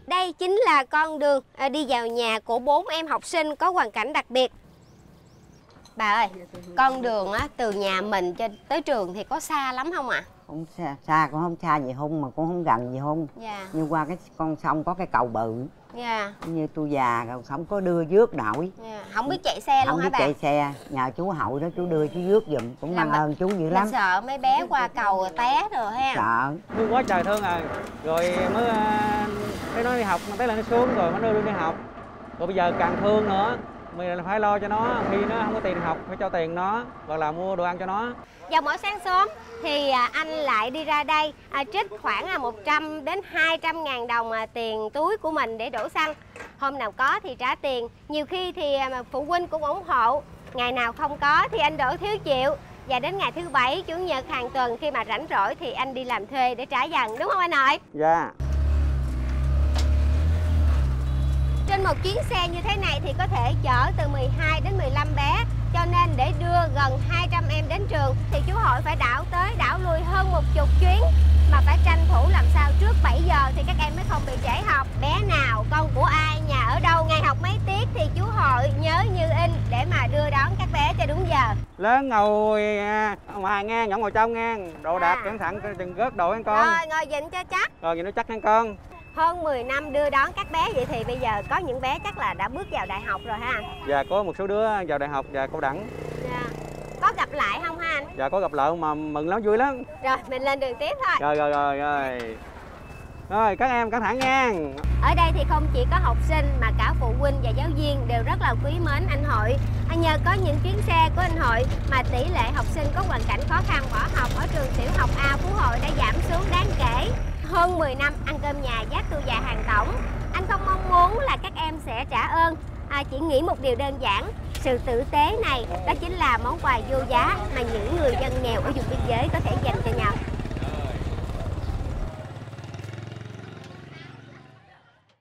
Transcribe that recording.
Đây chính là con đường đi vào nhà của 4 em học sinh có hoàn cảnh đặc biệt. Bà ơi, con đường từ nhà mình cho tới trường thì có xa lắm không ạ? Không xa, cũng không xa gì không, mà cũng không gần gì không. Dạ. Như qua cái con sông có cái cầu bự. Dạ. Như tôi già rồi không có đưa rước nổi. Dạ. Không biết chạy xe luôn hả bà? Không biết chạy xe, nhờ chú Hậu đó chú đưa chú rước giùm, cũng mang ơn chú dữ lắm. Sợ mấy bé qua cầu rồi té rồi ha. Sợ. Thương quá trời thương à. Rồi mới thấy nó đi học, mà thấy là nó xuống rồi mới đưa đi học. Rồi bây giờ càng thương nữa, mình phải lo cho nó, khi nó không có tiền học phải cho tiền nó hoặc là mua đồ ăn cho nó. Vào mỗi sáng sớm thì anh lại đi ra đây trích khoảng 100 đến 200 ngàn đồng tiền túi của mình để đổ xăng. Hôm nào có thì trả tiền, nhiều khi thì phụ huynh cũng ủng hộ, ngày nào không có thì anh đổ thiếu chịu. Và đến ngày thứ Bảy, Chủ nhật hàng tuần khi mà rảnh rỗi thì anh đi làm thuê để trả dần, đúng không anh nội? Dạ. Trên một chuyến xe như thế này thì có thể chở từ 12 đến 15 bé. Cho nên để đưa gần 200 em đến trường thì chú Hội phải đảo tới đảo lui hơn 10 chuyến. Mà phải tranh thủ làm sao trước 7 giờ thì các em mới không bị trễ học. Bé nào, con của ai, nhà ở đâu, ngày học mấy tiết thì chú Hội nhớ như in để mà đưa đón các bé cho đúng giờ. Lớn ngồi ngoài nghe, nhỏ ngồi trong nghe. Đồ đạc cẩn thận, đừng rớt đồ nha con. Rồi, ngồi dịnh cho chắc. Rồi, nhìn nó chắc nha con. Hơn 10 năm đưa đón các bé vậy thì bây giờ có những bé chắc là đã bước vào đại học rồi ha anh? Dạ, có một số đứa vào đại học và cao đẳng. Dạ. Có gặp lại không ha anh? Dạ, có gặp lại mà mừng lắm, vui lắm. Rồi, mình lên đường tiếp thôi. Rồi. Rồi, các em cẩn thận nha. Ở đây thì không chỉ có học sinh mà cả phụ huynh và giáo viên đều rất là quý mến anh Hội. Nhờ có những chuyến xe của anh Hội mà tỷ lệ học sinh có hoàn cảnh khó khăn bỏ học ở trường tiểu học A Phú Hội đã giảm xuống đáng kể. Hơn 10 năm ăn cơm nhà dát tu già hàng tổng, anh không mong muốn là các em sẽ trả ơn, chỉ nghĩ một điều đơn giản, sự tử tế này đó chính là món quà vô giá mà những người dân nghèo ở vùng biên giới có thể dành cho nhau.